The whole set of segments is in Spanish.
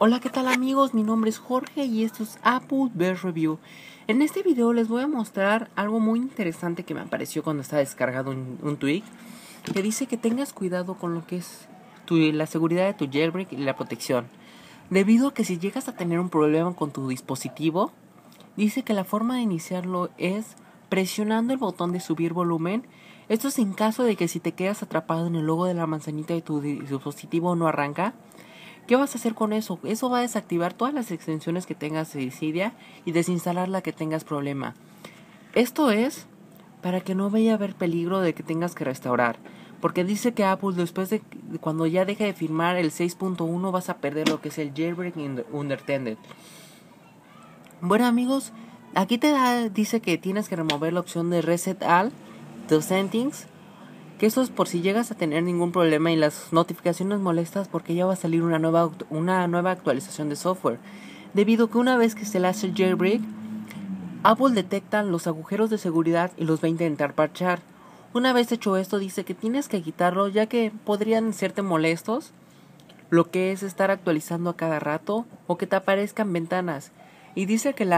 Hola, ¿qué tal amigos? Mi nombre es Jorge y esto es Apple Best Review. En este video les voy a mostrar algo muy interesante que me apareció cuando estaba descargado un tweet que dice que tengas cuidado con lo que es la seguridad de tu jailbreak y la protección. Debido a que si llegas a tener un problema con tu dispositivo, dice que la forma de iniciarlo es presionando el botón de subir volumen. Esto es en caso de que si te quedas atrapado en el logo de la manzanita de tu dispositivo no arranca. ¿Qué vas a hacer con eso? Eso va a desactivar todas las extensiones que tengas de Cydia y desinstalar la que tengas problema. Esto es para que no vaya a haber peligro de que tengas que restaurar. Porque dice que Apple después de cuando ya deje de firmar el 6.1 vas a perder lo que es el jailbreak unattended. Bueno amigos, aquí dice que tienes que remover la opción de Reset All the Settings. Que eso es por si llegas a tener ningún problema y las notificaciones molestas porque ya va a salir una nueva actualización de software. Debido a que una vez que se le hace el jailbreak, Apple detecta los agujeros de seguridad y los va a intentar parchar. Una vez hecho esto dice que tienes que quitarlo ya que podrían serte molestos, lo que es estar actualizando a cada rato o que te aparezcan ventanas. Y dice que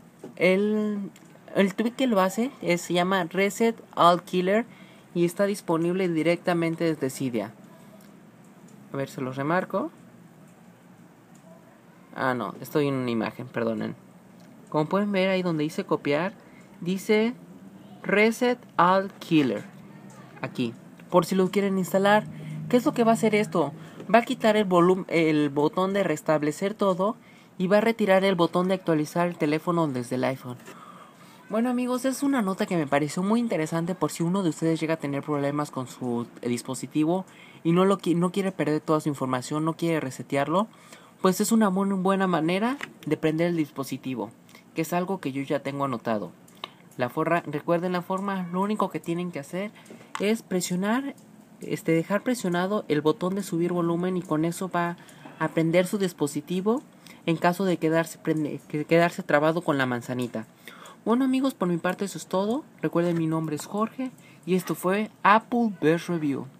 el tweet que lo hace se llama Reset All Killer y está disponible directamente desde Cydia. A ver, se los remarco. Ah, no, estoy en una imagen, perdonen. Como pueden ver ahí donde dice copiar, dice Reset All Killer. Aquí, por si lo quieren instalar. ¿Qué es lo que va a hacer esto? Va a quitar el botón de restablecer todo y va a retirar el botón de actualizar el teléfono desde el iPhone. Bueno amigos, es una nota que me pareció muy interesante por si uno de ustedes llega a tener problemas con su dispositivo y no quiere perder toda su información, no quiere resetearlo, pues es una muy buena manera de prender el dispositivo, que es algo que yo ya tengo anotado. Recuerden la forma, lo único que tienen que hacer es dejar presionado el botón de subir volumen y con eso va a prender su dispositivo en caso de quedarse trabado con la manzanita. Bueno amigos, por mi parte eso es todo. Recuerden, mi nombre es Jorge y esto fue Apple Best Review.